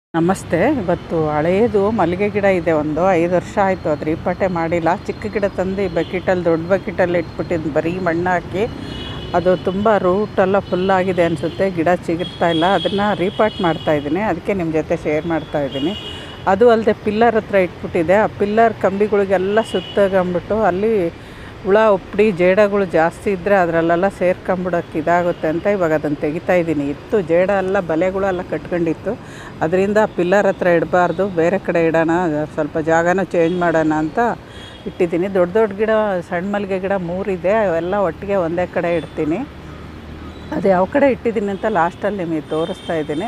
ನಮಸ್ತೆ. ಇವತ್ತು ಹಳೆಯದು ಮಲ್ಲಿಗೆ ಗಿಡ ಇದೆ, ಒಂದು 5 ವರ್ಷ ಆಯಿತು. ಅದು ರೀಪಾಟೆ ಮಾಡಿಲ್ಲ. ಚಿಕ್ಕ ಗಿಡ ತಂದು ಈ ಬಕೆಟಲ್ಲಿ, ದೊಡ್ಡ ಬಕೆಟಲ್ಲಿ ಇಟ್ಬಿಟ್ಟಿದ್ದು, ಬರೀ ಮಣ್ಣು ಹಾಕಿ. ಅದು ತುಂಬ ರೂಟೆಲ್ಲ ಫುಲ್ಲಾಗಿದೆ ಅನಿಸುತ್ತೆ, ಗಿಡ ಚಿಗುರ್ತಾ ಇಲ್ಲ. ಅದನ್ನು ರೀಪಾಟ್ ಮಾಡ್ತಾಯಿದ್ದೀನಿ, ಅದಕ್ಕೆ ನಿಮ್ಮ ಜೊತೆ ಶೇರ್ ಮಾಡ್ತಾಯಿದ್ದೀನಿ. ಅದು ಅಲ್ಲದೆ ಪಿಲ್ಲರ್ ಹತ್ರ ಇಟ್ಬಿಟ್ಟಿದೆ. ಆ ಪಿಲ್ಲರ್ ಕಂಬಿಗಳಿಗೆಲ್ಲ ಸುತ್ತಗೊಂಬಿಟ್ಟು ಅಲ್ಲಿ ಹುಳ ಉಪ್ಪಡಿ ಜೇಡಗಳು ಜಾಸ್ತಿ ಇದ್ದರೆ ಅದರಲ್ಲೆಲ್ಲ ಸೇರ್ಕೊಂಬಿಡೋಕ್ಕೆ ಇದಾಗುತ್ತೆ ಅಂತ ಇವಾಗ ಅದನ್ನು ತೆಗಿತಾಯಿದ್ದೀನಿ. ಇತ್ತು ಜೇಡ ಎಲ್ಲ, ಬಲೆಗಳೆಲ್ಲ ಕಟ್ಕೊಂಡಿತ್ತು. ಅದರಿಂದ ಪಿಲ್ಲರ್ ಹತ್ರ ಇಡಬಾರ್ದು, ಬೇರೆ ಕಡೆ ಇಡೋಣ, ಸ್ವಲ್ಪ ಜಾಗನೂ ಚೇಂಜ್ ಮಾಡೋಣ ಅಂತ ಇಟ್ಟಿದ್ದೀನಿ. ದೊಡ್ಡ ದೊಡ್ಡ ಗಿಡ, ಸಣ್ಣ ಮಲ್ಲಿಗೆ ಗಿಡ 3 ಇದೆ, ಅವೆಲ್ಲ ಒಟ್ಟಿಗೆ ಒಂದೇ ಕಡೆ ಇಡ್ತೀನಿ. ಅದು ಯಾವ ಕಡೆ ಇಟ್ಟಿದ್ದೀನಿ ಅಂತ ಲಾಸ್ಟಲ್ಲಿ ನಿಮಗೆ ತೋರಿಸ್ತಾ ಇದ್ದೀನಿ.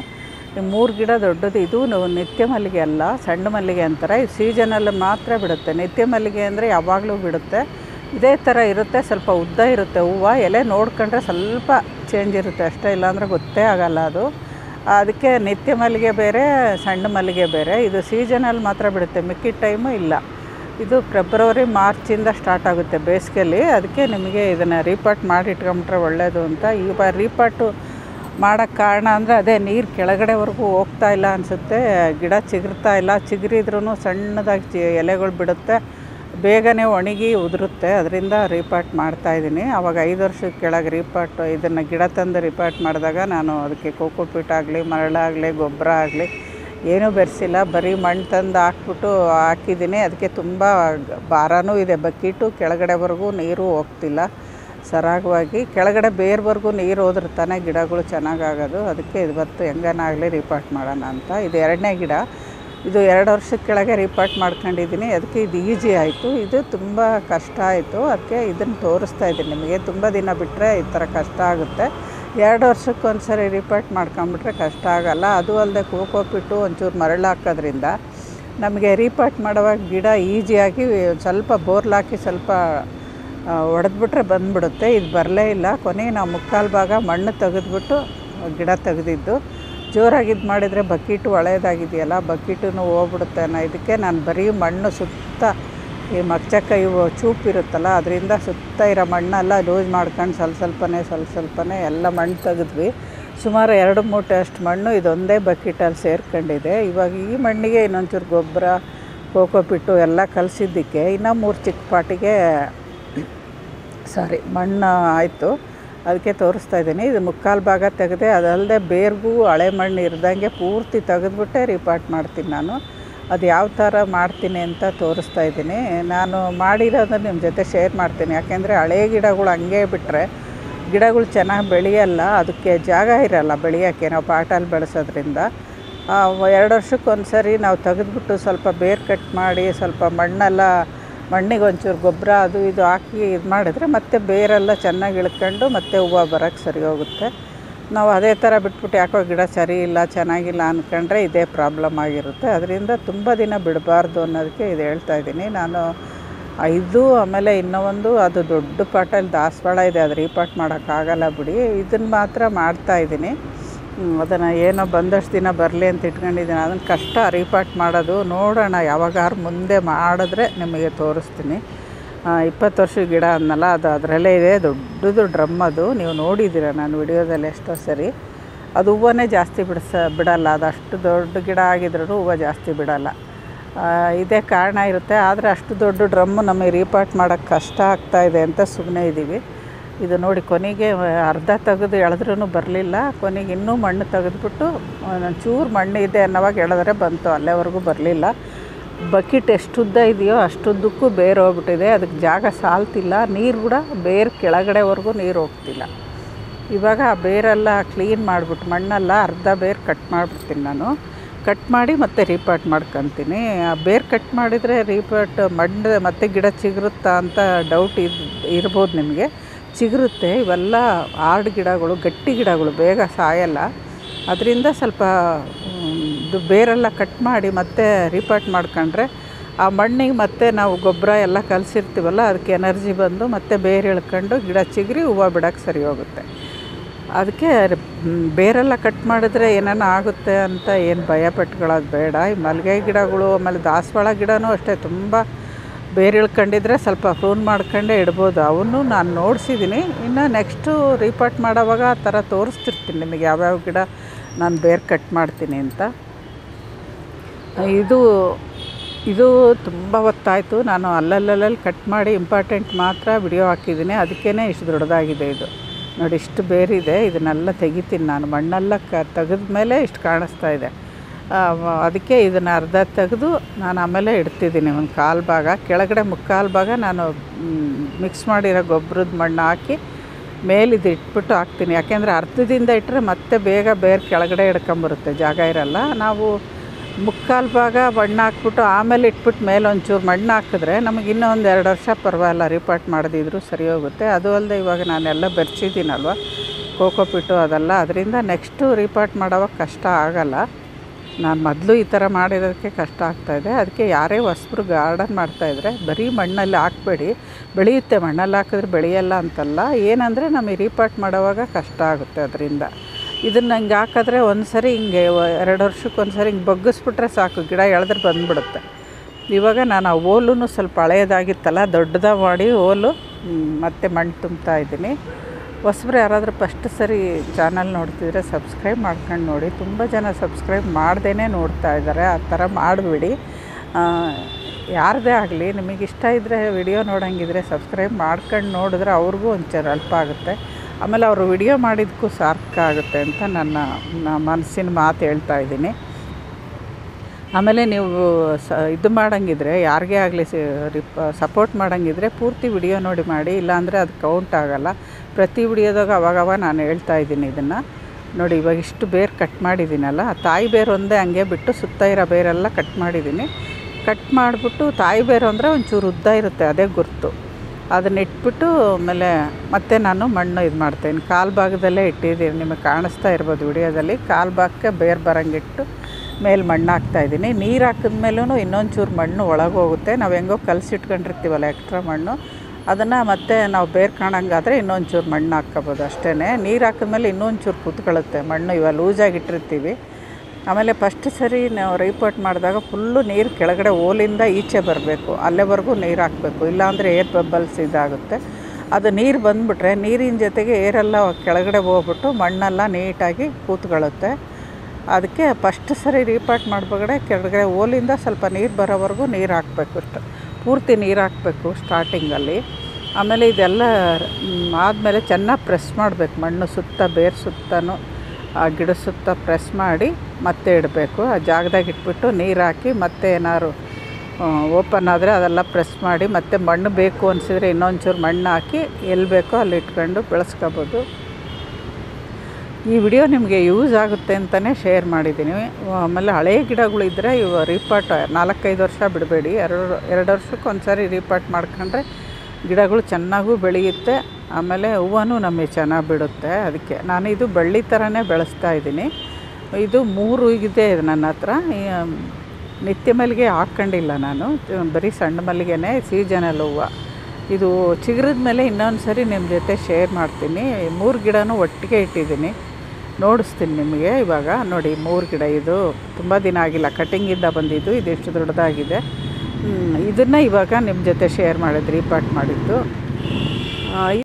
3 ಗಿಡ ದೊಡ್ಡದು. ಇದು ನಿತ್ಯ ಮಲ್ಲಿಗೆ ಅಲ್ಲ, ಸಣ್ಣ ಮಲ್ಲಿಗೆ ಅಂತಾರೆ. ಇದು ಸೀಸನಲ್ಲಿ ಮಾತ್ರ ಬಿಡುತ್ತೆ. ನಿತ್ಯ ಮಲ್ಲಿಗೆ ಅಂದರೆ ಯಾವಾಗಲೂ ಬಿಡುತ್ತೆ. ಇದೇ ಥರ ಇರುತ್ತೆ, ಸ್ವಲ್ಪ ಉದ್ದ ಇರುತ್ತೆ ಹೂವು. ಎಲೆ ನೋಡ್ಕೊಂಡ್ರೆ ಸ್ವಲ್ಪ ಚೇಂಜ್ ಇರುತ್ತೆ ಅಷ್ಟೇ, ಇಲ್ಲಾಂದರೆ ಗೊತ್ತೇ ಆಗೋಲ್ಲ ಅದು. ಅದಕ್ಕೆ ನಿತ್ಯ ಮಲ್ಲಿಗೆ ಬೇರೆ, ಸಣ್ಣ ಮಲ್ಲಿಗೆ ಬೇರೆ. ಇದು ಸೀಸನಲ್ಲಿ ಮಾತ್ರ ಬಿಡುತ್ತೆ, ಮಿಕ್ಕಿದ ಟೈಮು ಇಲ್ಲ. ಇದು ಫೆಬ್ರವರಿ ಮಾರ್ಚಿಂದ ಸ್ಟಾರ್ಟ್ ಆಗುತ್ತೆ ಬೇಸಿಗೆಯಲ್ಲಿ. ಅದಕ್ಕೆ ನಿಮಗೆ ಇದನ್ನು ರೀಪಾಟ್ ಮಾಡಿ ಇಟ್ಕೊಂಬಿಟ್ರೆ ಒಳ್ಳೆಯದು ಅಂತ. ಈಗ ರೀಪಾಟು ಮಾಡೋಕ್ಕೆ ಕಾರಣ ಅಂದರೆ ಅದೇ, ನೀರು ಕೆಳಗಡೆವರೆಗೂ ಹೋಗ್ತಾ ಇಲ್ಲ ಅನಿಸುತ್ತೆ, ಗಿಡ ಚಿಗುರ್ತಾ ಇಲ್ಲ. ಚಿಗುರಿದ್ರೂ ಸಣ್ಣದಾಗಿ ಎಲೆಗಳು ಬಿಡುತ್ತೆ, ಬೇಗನೆ ಒಣಗಿ ಉದುರುತ್ತೆ. ಅದರಿಂದ ರೀಪಾಟ್ ಮಾಡ್ತಾಯಿದ್ದೀನಿ. ಆವಾಗ 5 ವರ್ಷದ ಕೆಳಗೆ ಇದನ್ನು ಗಿಡ ತಂದು ರೀಪಾಟ್ ಮಾಡಿದಾಗ ನಾನು ಅದಕ್ಕೆ ಕೋಕೋಪೀಟ್ ಆಗಲಿ, ಮರಳಾಗಲಿ, ಗೊಬ್ಬರ ಆಗಲಿ ಏನೂ ಬೆರೆಸಿಲ್ಲ. ಬರೀ ಮಣ್ಣು ತಂದು ಹಾಕಿದ್ದೀನಿ. ಅದಕ್ಕೆ ತುಂಬ ಭಾರನೂ ಇದೆ ಬಕೀಟು. ಕೆಳಗಡೆವರೆಗೂ ನೀರು ಹೋಗ್ತಿಲ್ಲ ಸರಾಗವಾಗಿ. ಕೆಳಗಡೆ ಬೇರ್ವರೆಗೂ ನೀರು ಹೋದ್ರೆ ತಾನೇ ಗಿಡಗಳು ಚೆನ್ನಾಗಾಗೋದು. ಅದಕ್ಕೆ ಇವತ್ತು ಹೆಂಗನಾಗಲಿ ರೀಪಾಟ್ ಮಾಡೋಣ ಅಂತ. ಇದು 2ನೇ ಗಿಡ. ಇದು 2 ವರ್ಷದ ಕೆಳಗೆ ರೀಪಾಟ್ ಮಾಡ್ಕೊಂಡಿದ್ದೀನಿ. ಅದಕ್ಕೆ ಇದು ಈಸಿ ಆಯಿತು. ಇದು ತುಂಬ ಕಷ್ಟ ಆಯಿತು, ಅದಕ್ಕೆ ಇದನ್ನು ತೋರಿಸ್ತಾ ಇದ್ದೀನಿ ನಿಮಗೆ. ತುಂಬ ದಿನ ಬಿಟ್ಟರೆ ಈ ಥರ ಕಷ್ಟ ಆಗುತ್ತೆ. 2 ವರ್ಷಕ್ಕೊಂದು ಸರಿ ರೀಪಾಟ್ ಮಾಡ್ಕೊಂಬಿಟ್ರೆ ಕಷ್ಟ ಆಗೋಲ್ಲ. ಅದು ಅಲ್ಲದೆ ಕೋಕೋಪಿಟ್ಟು ಒಂಚೂರು ಮರಳು ಹಾಕೋದ್ರಿಂದ ನಮಗೆ ರೀಪಾಟ್ ಮಾಡುವಾಗ ಗಿಡ ಈಸಿಯಾಗಿ ಸ್ವಲ್ಪ ಬೋರ್ಲಾಕಿ ಸ್ವಲ್ಪ ಹೊಡೆದ್ಬಿಟ್ರೆ ಬಂದುಬಿಡುತ್ತೆ. ಇದು ಬರಲೇ ಇಲ್ಲ. ಕೊನೆಗೆ ನಾವು 3/4 ಭಾಗ ಮಣ್ಣು ತೆಗೆದ್ಬಿಟ್ಟು ಗಿಡ ತೆಗೆದಿದ್ದು. ಜೋರಾಗಿ ಮಾಡಿದರೆ ಬಕೀಟು ಹಳೇದಾಗಿದೆಯಲ್ಲ, ಬಕೀಟೂ ಹೋಗ್ಬಿಡುತ್ತೆ ಅನ್ನೋ ಇದಕ್ಕೆ ನಾನು ಬರೀ ಮಣ್ಣು ಸುತ್ತ, ಈ ಮಗ್ಚಕ್ಕ ಇವು ಚೂಪಿರುತ್ತಲ್ಲ ಅದರಿಂದ ಸುತ್ತ ಇರೋ ಮಣ್ಣೆಲ್ಲ ಲೂಸ್ ಮಾಡ್ಕೊಂಡು ಸ್ವಲ್ಪ ಸ್ವಲ್ಪನೇ ಎಲ್ಲ ಮಣ್ಣು ತೆಗೆದ್ವಿ. ಸುಮಾರು 2 ಮೂಟೆ ಅಷ್ಟು ಮಣ್ಣು ಇದೊಂದೇ ಬಕೀಟಲ್ಲಿ ಸೇರ್ಕೊಂಡಿದೆ. ಇವಾಗ ಈ ಮಣ್ಣಿಗೆ ಇನ್ನೊಂಚೂರು ಗೊಬ್ಬರ, ಕೋಕೋಪಿಟ್ಟು ಎಲ್ಲ ಕಲಸಿದ್ದಕ್ಕೆ ಇನ್ನೂ 3 ಚಿಕ್ಕ ಪಾಟಿಗೆ ಮಣ್ಣು ಆಯಿತು. ಅದಕ್ಕೆ ತೋರಿಸ್ತಾ ಇದ್ದೀನಿ. ಇದು 3/4 ಭಾಗ ತೆಗೆದೆ. ಅದಲ್ಲದೆ ಬೇರ್ಗೂ ಹಳೆ ಮಣ್ಣು ಇರ್ದಂಗೆ ಪೂರ್ತಿ ತೆಗೆದ್ಬಿಟ್ಟೆ ರೀಪಾಟ್ ಮಾಡ್ತೀನಿ ನಾನು. ಅದು ಯಾವ ಥರ ಮಾಡ್ತೀನಿ ಅಂತ ತೋರಿಸ್ತಾ ಇದ್ದೀನಿ. ನಾನು ಮಾಡಿರೋದನ್ನು ನಿಮ್ಮ ಜೊತೆ ಶೇರ್ ಮಾಡ್ತೀನಿ. ಯಾಕೆಂದರೆ ಹಳೆ ಗಿಡಗಳು ಹಂಗೆ ಬಿಟ್ಟರೆ ಗಿಡಗಳು ಚೆನ್ನಾಗಿ ಬೆಳೆಯಲ್ಲ, ಅದಕ್ಕೆ ಜಾಗ ಇರೋಲ್ಲ ಬೆಳೆಯೋಕ್ಕೆ. ನಾವು ಪಾಟಲ್ಲಿ ಬೆಳೆಸೋದ್ರಿಂದ 2 ವರ್ಷಕ್ಕೊಂದು ಸರಿ ನಾವು ತೆಗೆದ್ಬಿಟ್ಟು ಸ್ವಲ್ಪ ಬೇರು ಕಟ್ ಮಾಡಿ, ಸ್ವಲ್ಪ ಮಣ್ಣಿಗೆ ಒಂಚೂರು ಗೊಬ್ಬರ ಅದು ಇದು ಹಾಕಿ ಇದು ಮಾಡಿದ್ರೆ ಮತ್ತೆ ಬೇರೆಲ್ಲ ಚೆನ್ನಾಗಿ ಇಳ್ಕೊಂಡು ಮತ್ತೆ ಹೂವು ಬರೋಕ್ಕೆ ಸರಿ ಹೋಗುತ್ತೆ. ನಾವು ಅದೇ ಥರ ಬಿಟ್ಬಿಟ್ಟು ಯಾಕೋ ಗಿಡ ಸರಿ ಇಲ್ಲ, ಚೆನ್ನಾಗಿಲ್ಲ ಅಂದ್ಕೊಂಡ್ರೆ ಇದೇ ಪ್ರಾಬ್ಲಮ್ ಆಗಿರುತ್ತೆ. ಅದರಿಂದ ತುಂಬ ದಿನ ಬಿಡಬಾರ್ದು ಅನ್ನೋದಕ್ಕೆ ಇದು ಹೇಳ್ತಾಯಿದ್ದೀನಿ ನಾನು. ಇದು ಆಮೇಲೆ ಇನ್ನೊಂದು, ಅದು ದೊಡ್ಡ ಪಾಟಲ್ಲಿ ದಾಸವಾಳ ಇದೆ, ಅದು ರೀಪಾಟ್ ಮಾಡೋಕ್ಕಾಗಲ್ಲ ಬಿಡಿ. ಇದನ್ನು ಮಾತ್ರ ಮಾಡ್ತಾಯಿದ್ದೀನಿ. ಅದನ್ನು ಏನೋ ಬಂದಷ್ಟು ದಿನ ಬರಲಿ ಅಂತ ಇಟ್ಕೊಂಡಿದ್ದೀನಿ. ಅದನ್ನು ಕಷ್ಟ ರೀಪಾಟ್ ಮಾಡೋದು. ನೋಡೋಣ, ಯಾವಾಗಾರು ಮುಂದೆ ಮಾಡಿದ್ರೆ ನಿಮಗೆ ತೋರಿಸ್ತೀನಿ. 20 ವರ್ಷದ ಗಿಡ ಅನ್ನಲ್ಲ, ಅದು ಅದರಲ್ಲೇ ಇದೆ. ದೊಡ್ಡದು ಡ್ರಮ್ ಅದು, ನೀವು ನೋಡಿದ್ದೀರ ನಾನು ವಿಡಿಯೋದಲ್ಲಿ ಎಷ್ಟೋ ಸರಿ. ಅದು ಹೂವನ್ನೇ ಜಾಸ್ತಿ ಬಿಡಲ್ಲ. ಅದು ಅಷ್ಟು ದೊಡ್ಡ ಗಿಡ ಆಗಿದ್ರೂ ಹೂವು ಜಾಸ್ತಿ ಬಿಡಲ್ಲ. ಇದೇ ಕಾರಣ ಇರುತ್ತೆ. ಆದರೆ ಅಷ್ಟು ದೊಡ್ಡ ಡ್ರಮ್ಮು ನಮಗೆ ರೀಪಾಟ್ ಮಾಡೋಕ್ಕೆ ಕಷ್ಟ ಆಗ್ತಾಯಿದೆ ಅಂತ ಸುಮ್ಮನೆ ಇದ್ದೀವಿ. ಇದು ನೋಡಿ, ಕೊನೆಗೆ ಅರ್ಧ ತೆಗೆದು ಎಳೆದ್ರೂ ಬರಲಿಲ್ಲ. ಕೊನೆಗೆ ಇನ್ನೂ ಮಣ್ಣು ತೆಗೆದ್ಬಿಟ್ಟು ಒಂಚೂರು ಮಣ್ಣು ಇದೆ ಅನ್ನೋವಾಗ ಎಳೆದ್ರೆ ಬಂತು, ಅಲ್ಲೇವರೆಗೂ ಬರಲಿಲ್ಲ. ಬಕೆಟ್ ಎಷ್ಟುದ್ದ ಇದೆಯೋ ಅಷ್ಟುದ್ದಕ್ಕೂ ಬೇರು ಹೋಗ್ಬಿಟ್ಟಿದೆ. ಅದಕ್ಕೆ ಜಾಗ ಸಾಲ್ತಿಲ್ಲ. ನೀರು ಕೂಡ ಬೇರು ಕೆಳಗಡೆವರೆಗೂ ನೀರು ಹೋಗ್ತಿಲ್ಲ. ಇವಾಗ ಆ ಬೇರೆಲ್ಲ ಕ್ಲೀನ್ ಮಾಡಿಬಿಟ್ಟು ಮಣ್ಣೆಲ್ಲ ಅರ್ಧ ಬೇರು ಕಟ್ ಮಾಡಿಬಿಡ್ತೀನಿ ನಾನು. ಕಟ್ ಮಾಡಿ ಮತ್ತೆ ರೀಪಾಟ್ ಮಾಡ್ಕೊತೀನಿ. ಆ ಬೇರು ಕಟ್ ಮಾಡಿದರೆ ರೀಪಾಟ್ ಮಣ್ಣು ಮತ್ತೆ ಗಿಡ ಚಿಗುರುತ್ತಾ ಅಂತ ಡೌಟ್ ಇರ್ಬೋದು ನಿಮಗೆ. ಚಿಗುರುತ್ತೆ. ಇವೆಲ್ಲ ಆರ್ಡ್ ಗಿಡಗಳು, ಗಟ್ಟಿ ಗಿಡಗಳು, ಬೇಗ ಸಾಯಲ್ಲ. ಅದರಿಂದ ಸ್ವಲ್ಪ ಬೇರೆಲ್ಲ ಕಟ್ ಮಾಡಿ ಮತ್ತೆ ರೀಪಾಟ್ ಮಾಡ್ಕೊಂಡ್ರೆ ಆ ಮಣ್ಣಿಗೆ ಮತ್ತೆ ನಾವು ಗೊಬ್ಬರ ಎಲ್ಲ ಕಲಸಿರ್ತೀವಲ್ಲ, ಅದಕ್ಕೆ ಎನರ್ಜಿ ಬಂದು ಮತ್ತೆ ಬೇರೆ ಇಳ್ಕೊಂಡು ಗಿಡ ಚಿಗುರಿ ಹೂವು ಬಿಡೋಕ್ಕೆ ಸರಿ ಹೋಗುತ್ತೆ. ಅದಕ್ಕೆ ಬೇರೆಲ್ಲ ಕಟ್ ಮಾಡಿದ್ರೆ ಏನೇನೋ ಆಗುತ್ತೆ ಅಂತ ಏನು ಭಯ ಪಟ್ಕೊಳ್ಳೋದು ಬೇಡ. ಈ ಮಲ್ಲಿಗೆ ಗಿಡಗಳು ಆಮೇಲೆ ದಾಸವಾಳ ಗಿಡನೂ ಅಷ್ಟೇ, ತುಂಬ ಬೇರೆ ಇಳ್ಕೊಂಡಿದ್ರೆ ಸ್ವಲ್ಪ ಪ್ರೂನ್ ಮಾಡ್ಕೊಂಡೇ ಇಡ್ಬೋದು. ಅವನ್ನು ನಾನು ನೋಡಿಸಿದ್ದೀನಿ. ಇನ್ನು ನೆಕ್ಸ್ಟು ರೀಪಾಟ್ ಮಾಡೋವಾಗ ಆ ಥರ ತೋರಿಸ್ತಿರ್ತೀನಿ ನಿಮಗೆ ಯಾವ್ಯಾವ ಗಿಡ ನಾನು ಬೇರೆ ಕಟ್ ಮಾಡ್ತೀನಿ ಅಂತ. ಇದು ಇದು ತುಂಬ ಹೊತ್ತಾಯಿತು. ನಾನು ಅಲ್ಲಲ್ಲಲ್ಲಿ ಕಟ್ ಮಾಡಿ ಇಂಪಾರ್ಟೆಂಟ್ ಮಾತ್ರ ವಿಡಿಯೋ ಹಾಕಿದ್ದೀನಿ. ಅದಕ್ಕೇ ಇಷ್ಟು ದೊಡ್ಡದಾಗಿದೆ ಇದು. ನೋಡಿ ಇಷ್ಟು ಬೇರಿದೆ. ಇದನ್ನೆಲ್ಲ ತೆಗಿತೀನಿ ನಾನು. ಮಣ್ಣೆಲ್ಲ ತೆಗೆದ ಮೇಲೆ ಇಷ್ಟು ಕಾಣಿಸ್ತಾ ಇದೆ. ಅದಕ್ಕೆ ಇದನ್ನು ಅರ್ಧ ತೆಗೆದು ನಾನು ಆಮೇಲೆ ಇಡ್ತಿದ್ದೀನಿ. ಒಂದು ಕಾಲು ಭಾಗ ಕೆಳಗಡೆ ಮುಕ್ಕಾಲು ಭಾಗ ನಾನು ಮಿಕ್ಸ್ ಮಾಡಿರೋ ಗೊಬ್ಬರದ ಮಣ್ಣು ಹಾಕಿ ಮೇಲಿದು ಇಟ್ಬಿಟ್ಟು ಹಾಕ್ತೀನಿ. ಯಾಕೆಂದರೆ ಅರ್ಧದಿಂದ ಇಟ್ಟರೆ ಮತ್ತೆ ಬೇಗ ಬೇರೆ ಕೆಳಗಡೆ ಹಿಡ್ಕೊಂಬರುತ್ತೆ, ಜಾಗ ಇರಲ್ಲ. ನಾವು ಮುಕ್ಕಾಲು ಭಾಗ ಮಣ್ಣು ಹಾಕ್ಬಿಟ್ಟು ಆಮೇಲೆ ಇಟ್ಬಿಟ್ಟು ಮೇಲೆ ಒಂಚೂರು ಮಣ್ಣು ಹಾಕಿದ್ರೆ ನಮಗೆ ಇನ್ನೂ ಒಂದು 2 ವರ್ಷ ಪರವಾಗಿಲ್ಲ, ರೀಪಾಟ್ ಮಾಡದಿದ್ರು ಸರಿ ಹೋಗುತ್ತೆ. ಅದು ಅಲ್ಲದೆ ಇವಾಗ ನಾನೆಲ್ಲ ಬೆರೆಸಿದ್ದೀನಲ್ವ ಕೋಕೋಪಿಟ್ಟು ಅದೆಲ್ಲ, ಅದರಿಂದ ನೆಕ್ಸ್ಟು ರೀಪಾಟ್ ಮಾಡೋವಾಗ ಕಷ್ಟ ಆಗೋಲ್ಲ. ನಾನು ಮೊದಲು ಈ ಥರ ಮಾಡಿರೋದಕ್ಕೆ ಕಷ್ಟ ಆಗ್ತಾಯಿದೆ. ಅದಕ್ಕೆ ಯಾರೇ ಹೊಸಬ್ರು ಗಾರ್ಡನ್ ಮಾಡ್ತಾಯಿದ್ರೆ ಬರೀ ಮಣ್ಣಲ್ಲಿ ಹಾಕಬೇಡಿ. ಬೆಳೆಯುತ್ತೆ, ಮಣ್ಣಲ್ಲಿ ಹಾಕಿದ್ರೆ ಬೆಳೆಯಲ್ಲ ಅಂತಲ್ಲ. ಏನಂದರೆ ನಮಗೆ ರೀಪಾಟ್ ಮಾಡೋವಾಗ ಕಷ್ಟ ಆಗುತ್ತೆ ಅದರಿಂದ. ಇದನ್ನು ಹಿಂಗೆ ಹಾಕಿದ್ರೆ ಒಂದು ಸರಿ ಹಿಂಗೆ 2 ವರ್ಷಕ್ಕೆ ಸರಿ ಹಿಂಗೆ ಬಗ್ಗಿಸ್ಬಿಟ್ರೆ ಸಾಕು, ಗಿಡ ಎಳೆದ್ರೆ ಬಂದುಬಿಡುತ್ತೆ. ಇವಾಗ ನಾನು ಆ ಓಲೂ ಸ್ವಲ್ಪ ಹಳೆಯದಾಗಿತ್ತಲ್ಲ, ದೊಡ್ಡದಾಗಿ ಮಾಡಿ ಓಲು ಮತ್ತೆ ಮಣ್ಣು ತುಂಬ್ತಾ ಇದ್ದೀನಿ. ಹೊಸಬ್ರು ಯಾರಾದರೂ ಫಸ್ಟ್ ಸರಿ ಚಾನಲ್ ನೋಡ್ತಿದ್ರೆ ಸಬ್ಸ್ಕ್ರೈಬ್ ಮಾಡ್ಕೊಂಡು ನೋಡಿ. ತುಂಬ ಜನ ಸಬ್ಸ್ಕ್ರೈಬ್ ಮಾಡ್ದೇ ನೋಡ್ತಾ ಇದ್ದಾರೆ. ಆ ಥರ ಮಾಡಿಬಿಡಿ. ಯಾರದೇ ಆಗಲಿ ನಿಮಗೆ ಇಷ್ಟ ಇದ್ದರೆ ವಿಡಿಯೋ ನೋಡೋಂಗಿದ್ರೆ ಸಬ್ಸ್ಕ್ರೈಬ್ ಮಾಡ್ಕೊಂಡು ನೋಡಿದ್ರೆ ಅವ್ರಿಗೂ ಒಂಚೂರು ಹೆಲ್ಪ್ ಆಗುತ್ತೆ. ಆಮೇಲೆ ಅವರು ವಿಡಿಯೋ ಮಾಡಿದ್ದಕ್ಕೂ ಸಾರ್ಥಕ ಆಗುತ್ತೆ ಅಂತ ನನ್ನ ಮನಸ್ಸಿನ ಮಾತು ಹೇಳ್ತಾ ಇದ್ದೀನಿ. ಆಮೇಲೆ ನೀವು ಇದು ಮಾಡೋಂಗಿದ್ರೆ ಯಾರಿಗೇ ಆಗಲಿ ಸಪೋರ್ಟ್ ಮಾಡೋಂಗಿದ್ರೆ ಪೂರ್ತಿ ವಿಡಿಯೋ ನೋಡಿ ಮಾಡಿ. ಇಲ್ಲಾಂದರೆ ಅದು ಕೌಂಟ್ ಆಗೋಲ್ಲ. ಪ್ರತಿ ವಿಡಿಯೋದಾಗ ಅವಾಗವಾಗ ನಾನು ಹೇಳ್ತಾ ಇದ್ದೀನಿ ಇದನ್ನು. ನೋಡಿ ಇವಾಗ ಇಷ್ಟು ಬೇರು ಕಟ್ ಮಾಡಿದ್ದೀನಲ್ಲ, ತಾಯಿ ಬೇರು ಒಂದೇ ಹಂಗೆ ಬಿಟ್ಟು ಸುತ್ತ ಇರೋ ಬೇರೆಲ್ಲ ಕಟ್ ಮಾಡಿದ್ದೀನಿ. ಕಟ್ ಮಾಡಿಬಿಟ್ಟು ತಾಯಿ ಬೇರು ಅಂದರೆ ಒಂಚೂರು ಉದ್ದ ಇರುತ್ತೆ, ಅದೇ ಗುರ್ತು. ಅದನ್ನ ಇಟ್ಬಿಟ್ಟು ಆಮೇಲೆ ಮತ್ತೆ ನಾನು ಮಣ್ಣು ಇದು ಮಾಡ್ತೇನೆ. ಕಾಲು ಭಾಗದಲ್ಲೇ ಇಟ್ಟಿದ್ದೀನಿ, ನಿಮಗೆ ಕಾಣಿಸ್ತಾ ಇರ್ಬೋದು ವಿಡಿಯೋದಲ್ಲಿ. ಕಾಲು ಭಾಗಕ್ಕೆ ಬೇರು ಬರೋಂಗಿಟ್ಟು ಮೇಲೆ ಮಣ್ಣು ಹಾಕ್ತಾಯಿದ್ದೀನಿ. ನೀರು ಹಾಕಿದ್ಮೇಲೂ ಇನ್ನೊಂಚೂರು ಮಣ್ಣು ಒಳಗೆ ಹೋಗುತ್ತೆ. ನಾವು ಹೆಂಗೋ ಕಲಸಿಟ್ಕೊಂಡಿರ್ತೀವಲ್ಲ ಎಕ್ಸ್ಟ್ರಾ ಮಣ್ಣು, ಅದನ್ನು ಮತ್ತೆ ನಾವು ಬೇರೆ ಕಾಣಂಗಾದರೆ ಇನ್ನೊಂಚೂರು ಮಣ್ಣು ಹಾಕ್ಕೋಬೋದು ಅಷ್ಟೇ. ನೀರು ಹಾಕಿದ್ಮೇಲೆ ಇನ್ನೊಂಚೂರು ಕೂತ್ಕೊಳ್ಳುತ್ತೆ ಮಣ್ಣು. ಇವಾಗ ಲೂಸಾಗಿ ಇಟ್ಟಿರ್ತೀವಿ. ಆಮೇಲೆ ಫಸ್ಟ್ ಸರಿ ನಾವು ರೀಪಾಟ್ ಮಾಡಿದಾಗ ಫುಲ್ಲು ನೀರು ಕೆಳಗಡೆ ಓಲಿಂದ ಈಚೆ ಬರಬೇಕು, ಅಲ್ಲೇವರೆಗೂ ನೀರು ಹಾಕಬೇಕು. ಇಲ್ಲಾಂದರೆ ಏರ್ ಬಬಲ್ಸ್ ಇದಾಗುತ್ತೆ. ಅದು ನೀರು ಬಂದುಬಿಟ್ರೆ ನೀರಿನ ಜೊತೆಗೆ ಏರೆಲ್ಲ ಕೆಳಗಡೆ ಹೋಗ್ಬಿಟ್ಟು ಮಣ್ಣೆಲ್ಲ ನೀಟಾಗಿ ಕೂತ್ಕೊಳ್ಳುತ್ತೆ. ಅದಕ್ಕೆ ಫಸ್ಟ್ ಸರಿ ರೀಪಾಟ್ ಮಾಡ್ಬೇಕಾದ್ರೆ ಕೆಳಗಡೆ ಓಲಿಂದ ಸ್ವಲ್ಪ ನೀರು ಬರೋವರೆಗೂ ನೀರು ಹಾಕಬೇಕು. ಪೂರ್ತಿ ನೀರು ಹಾಕಬೇಕು ಸ್ಟಾರ್ಟಿಂಗಲ್ಲಿ. ಆಮೇಲೆ ಇದೆಲ್ಲ ಆದಮೇಲೆ ಚೆನ್ನಾಗಿ ಪ್ರೆಸ್ ಮಾಡಬೇಕು. ಮಣ್ಣು ಸುತ್ತ ಬೇರು ಸುತ್ತನೂ ಆ ಗಿಡ ಸುತ್ತ ಪ್ರೆಸ್ ಮಾಡಿ ಮತ್ತೆ ಇಡಬೇಕು. ಆ ಜಾಗದಾಗ ಇಟ್ಬಿಟ್ಟು ನೀರು ಹಾಕಿ ಮತ್ತೆ ಏನಾದ್ರು ಓಪನ್ ಆದರೆ ಅದೆಲ್ಲ ಪ್ರೆಸ್ ಮಾಡಿ ಮತ್ತೆ ಮಣ್ಣು ಬೇಕು ಅನಿಸಿದ್ರೆ ಇನ್ನೊಂಚೂರು ಮಣ್ಣು ಹಾಕಿ ಎಲ್ಲಿ ಬೇಕೋ ಅಲ್ಲಿ ಇಟ್ಕೊಂಡು ಬೆಳೆಸ್ಕೋಬೋದು. ಈ ವಿಡಿಯೋ ನಿಮಗೆ ಯೂಸ್ ಆಗುತ್ತೆ ಅಂತಲೇ ಶೇರ್ ಮಾಡಿದ್ದೀನಿ. ಆಮೇಲೆ ಹಳೆಯ ಗಿಡಗಳಿದ್ದರೆ ಇವು ರೀಪಾಟ್ 4-5 ವರ್ಷ ಬಿಡಬೇಡಿ. 2 ವರ್ಷಕ್ಕೆ ಸರಿ ರೀಪಾಟ್ ಮಾಡ್ಕೊಂಡ್ರೆ ಗಿಡಗಳು ಚೆನ್ನಾಗೂ ಬೆಳೆಯುತ್ತೆ. ಆಮೇಲೆ ಹೂವೂ ನಮಗೆ ಚೆನ್ನಾಗಿ ಬಿಡುತ್ತೆ. ಅದಕ್ಕೆ ನಾನು ಇದು ಬಳ್ಳಿ ಥರನೇ ಬೆಳೆಸ್ತಾ ಇದ್ದೀನಿ. ಇದು 3 ಇದೆ ನನ್ನ ಹತ್ರ. ನಿತ್ಯ ಮಲ್ಲಿಗೆ ಹಾಕ್ಕೊಂಡಿಲ್ಲ ನಾನು, ಬರೀ ಸಣ್ಣ ಮಲ್ಲಿಗೆನೇ ಸೀಸನಲ್ ಹೂವು. ಇದು ಚಿಗುರಿದ ಮೇಲೆ ಇನ್ನೊಂದು ಸರಿ ನಿಮ್ಮ ಜೊತೆ ಶೇರ್ ಮಾಡ್ತೀನಿ. 3 ಗಿಡನೂ ಒಟ್ಟಿಗೆ ಇಟ್ಟಿದ್ದೀನಿ, ನೋಡಿಸ್ತೀನಿ ನಿಮಗೆ. ಇವಾಗ ನೋಡಿ 3 ಗಿಡ. ಇದು ತುಂಬ ದಿನ ಆಗಿಲ್ಲ, ಕಟಿಂಗಿಂದ ಬಂದಿದ್ದು. ಇದೆಷ್ಟು ದೊಡ್ಡದಾಗಿದೆ. ಇದನ್ನು ಇವಾಗ ನಿಮ್ಮ ಜೊತೆ ಶೇರ್ ಮಾಡಿದ್ದು, ರೀಪಾಟ್ ಮಾಡಿದ್ದು.